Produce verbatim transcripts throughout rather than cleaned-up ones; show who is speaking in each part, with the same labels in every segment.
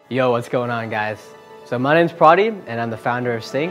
Speaker 1: Yo, what's going on, guys? So my name's Prati, and I'm the founder of Sync.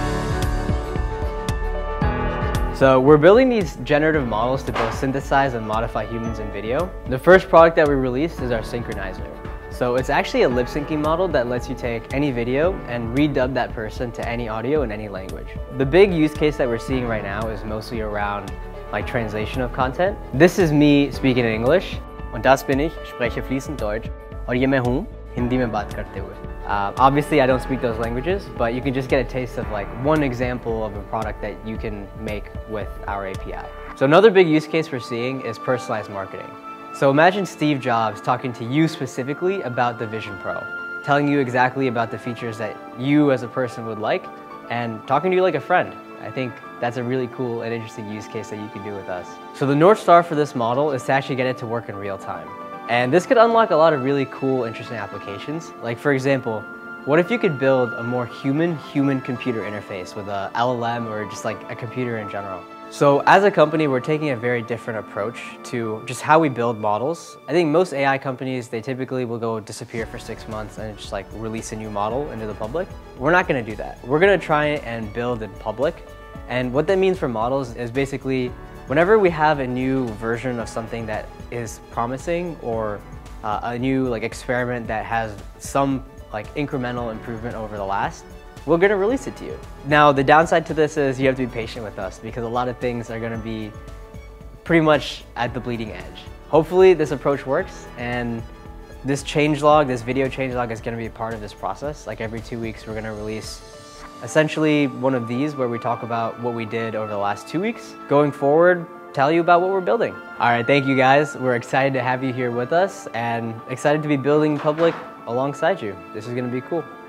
Speaker 1: So we're building these generative models to both synthesize and modify humans in video. The first product that we released is our Synchronizer. So it's actually a lip syncing model that lets you take any video and redub that person to any audio in any language. The big use case that we're seeing right now is mostly around like translation of content. This is me speaking in English. Und das bin ich, spreche fließend Deutsch. और ये मैं हूँ हिंदी में बात करते हुए. Uh, obviously, I don't speak those languages, but you can just get a taste of like one example of a product that you can make with our A P I. So another big use case we're seeing is personalized marketing. So imagine Steve Jobs talking to you specifically about the Vision Pro, telling you exactly about the features that you as a person would like, and talking to you like a friend. I think that's a really cool and interesting use case that you can do with us. So the North Star for this model is to actually get it to work in real time. And this could unlock a lot of really cool, interesting applications. Like for example, what if you could build a more human-human computer interface with a L L M or just like a computer in general? So as a company, we're taking a very different approach to just how we build models. I think most A I companies, they typically will go disappear for six months and just like release a new model into the public. We're not gonna do that. We're gonna try and build in public. And what that means for models is basically whenever we have a new version of something that is promising or uh, a new like experiment that has some like incremental improvement over the last, we're gonna release it to you. Now the downside to this is you have to be patient with us because a lot of things are gonna be pretty much at the bleeding edge. Hopefully this approach works, and this changelog, this video changelog is gonna be a part of this process. Like every two weeks we're gonna release essentially one of these where we talk about what we did over the last two weeks. Going forward, tell you about what we're building. All right, thank you guys. We're excited to have you here with us and excited to be building public alongside you. This is gonna be cool.